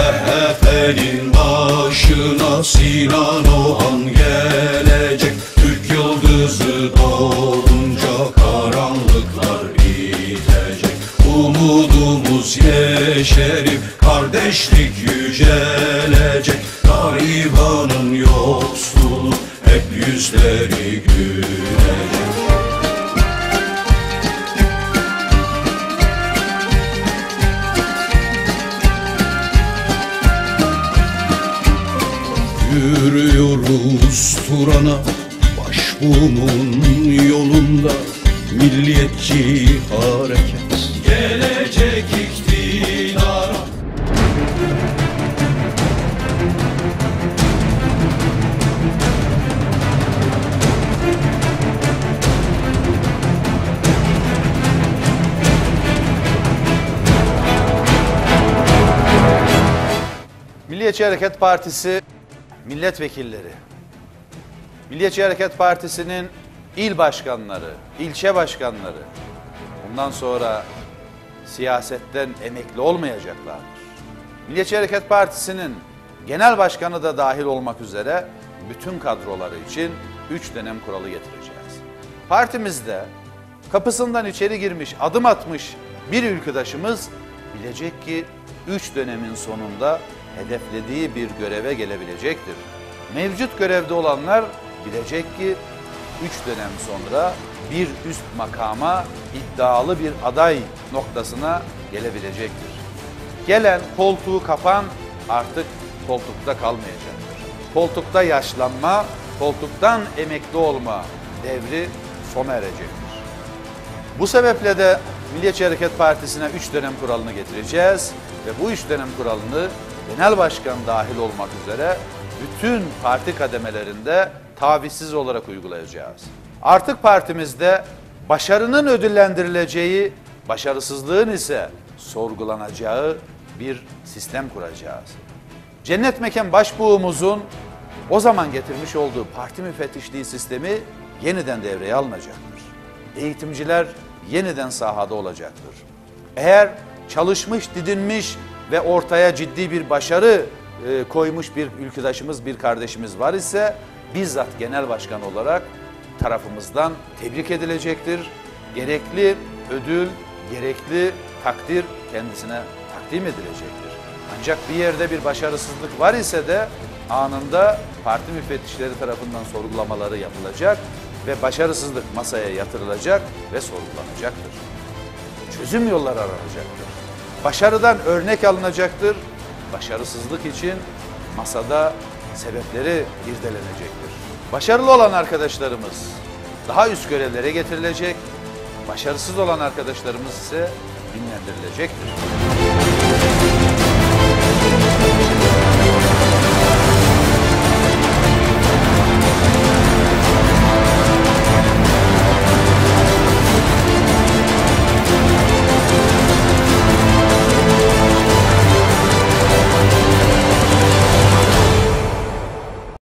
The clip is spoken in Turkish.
MHP'nin başına Sinan Oğan gelecek. Türk yıldızı doğunca karanlıklar bitecek. Umudumuz yeşerip kardeşlik yücelecek. Garibanın yoksulu hep yüzleri gülecek. Yürüyoruz Turan'a, başbuğumun yolunda milliyetçi hareket gelecek iktidara. Milliyetçi Hareket Partisi milletvekilleri, Milliyetçi Hareket Partisi'nin il başkanları, ilçe başkanları bundan sonra siyasetten emekli olmayacaklardır. Milliyetçi Hareket Partisi'nin genel başkanı da dahil olmak üzere bütün kadroları için 3 dönem kuralı getireceğiz. Partimizde kapısından içeri girmiş, adım atmış bir ülküdaşımız bilecek ki 3 dönemin sonunda hedeflediği bir göreve gelebilecektir. Mevcut görevde olanlar bilecek ki 3 dönem sonra bir üst makama iddialı bir aday noktasına gelebilecektir. Gelen koltuğu kapan artık koltukta kalmayacaktır. Koltukta yaşlanma, koltuktan emekli olma devri sona erecektir. Bu sebeple de Milliyetçi Hareket Partisi'ne 3 dönem kuralını getireceğiz ve bu 3 dönem kuralını genel başkan dahil olmak üzere bütün parti kademelerinde tavizsiz olarak uygulayacağız. Artık partimizde başarının ödüllendirileceği, başarısızlığın ise sorgulanacağı bir sistem kuracağız. Cennet Mekan Başbuğumuzun o zaman getirmiş olduğu parti müfettişliği sistemi yeniden devreye alınacaktır. Eğitimciler yeniden sahada olacaktır. Eğer çalışmış, didinmiş ve ortaya ciddi bir başarı koymuş bir ülküdaşımız, bir kardeşimiz var ise bizzat genel başkan olarak tarafımızdan tebrik edilecektir. Gerekli ödül, gerekli takdir kendisine takdim edilecektir. Ancak bir yerde bir başarısızlık var ise de anında parti müfettişleri tarafından sorgulamaları yapılacak ve başarısızlık masaya yatırılacak ve sorgulanacaktır. Çözüm yolları aranacaktır. Başarıdan örnek alınacaktır. Başarısızlık için masada sebepleri irdelenecektir. Başarılı olan arkadaşlarımız daha üst görevlere getirilecek, başarısız olan arkadaşlarımız ise dinlendirilecektir.